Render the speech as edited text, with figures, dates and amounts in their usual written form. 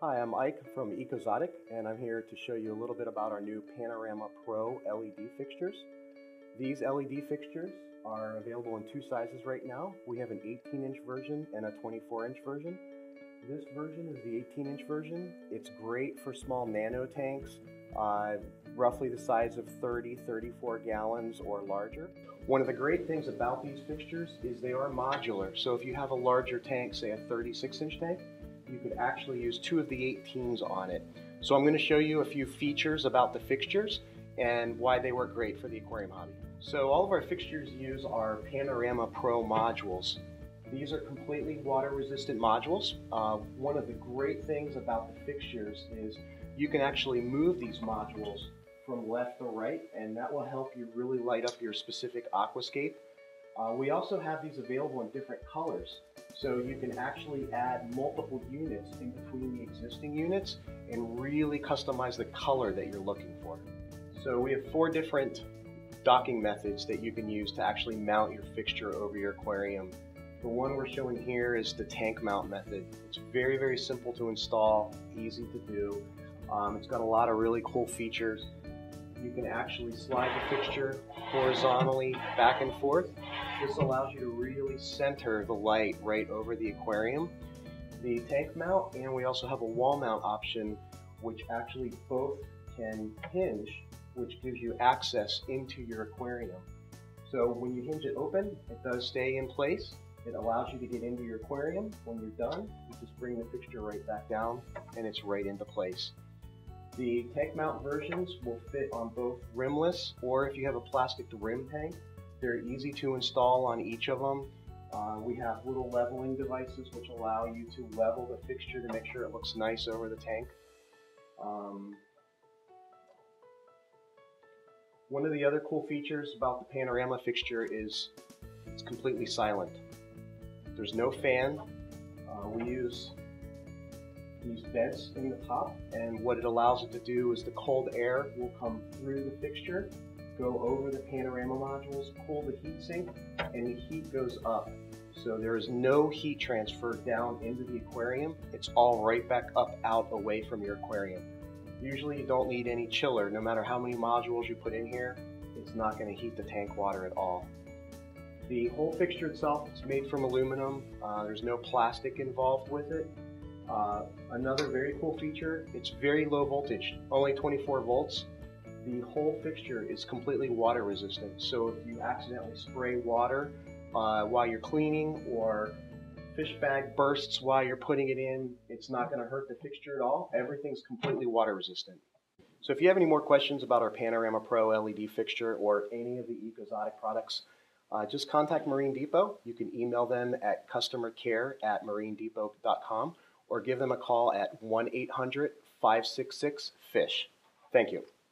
Hi, I'm Ike from Ecoxotic, and I'm here to show you a little bit about our new Panorama Pro LED fixtures. These LED fixtures are available in two sizes right now. We have an 18-inch version and a 24-inch version. This version is the 18-inch version. It's great for small nano tanks, roughly the size of 30-34 gallons or larger. One of the great things about these fixtures is they are modular. So if you have a larger tank, say a 36-inch tank, you could actually use two of the 18s on it. So I'm going to show you a few features about the fixtures and why they work great for the aquarium hobby. So all of our fixtures use our Panorama Pro modules. These are completely water-resistant modules. One of the great things about the fixtures is you can actually move these modules from left to right, and that will help you really light up your specific aquascape. We also have these available in different colors, so you can actually add multiple units in between the existing units and really customize the color that you're looking for. So we have 4 different docking methods that you can use to actually mount your fixture over your aquarium. The one we're showing here is the tank mount method. It's very, very simple to install, easy to do. It's got a lot of really cool features. You can actually slide the fixture horizontally back and forth. This allows you to really center the light right over the aquarium. The tank mount, and we also have a wall mount option, which actually both can hinge, which gives you access into your aquarium. So when you hinge it open, it does stay in place. It allows you to get into your aquarium. When you're done, you just bring the fixture right back down and it's right into place. The tank mount versions will fit on both rimless, or if you have a plastic rim tank, they're easy to install on each of them. We have little leveling devices which allow you to level the fixture to make sure it looks nice over the tank. One of the other cool features about the Panorama fixture is it's completely silent. There's no fan. We use these vents in the top, and what it allows it to do is the cold air will come through the fixture, go over the panorama modules, cool the heatsink, and the heat goes up. So there is no heat transfer down into the aquarium. It's all right back up out away from your aquarium. Usually you don't need any chiller. No matter how many modules you put in here, it's not going to heat the tank water at all. The whole fixture itself is made from aluminum. There's no plastic involved with it. Another very cool feature, it's very low voltage, only 24 volts. The whole fixture is completely water resistant, so if you accidentally spray water while you're cleaning, or fish bag bursts while you're putting it in, it's not going to hurt the fixture at all. Everything's completely water resistant. So if you have any more questions about our Panorama Pro LED fixture or any of the Ecoxotic products, just contact Marine Depot. You can email them at customercare@marinedepot.com or give them a call at 1-800-566-FISH. Thank you.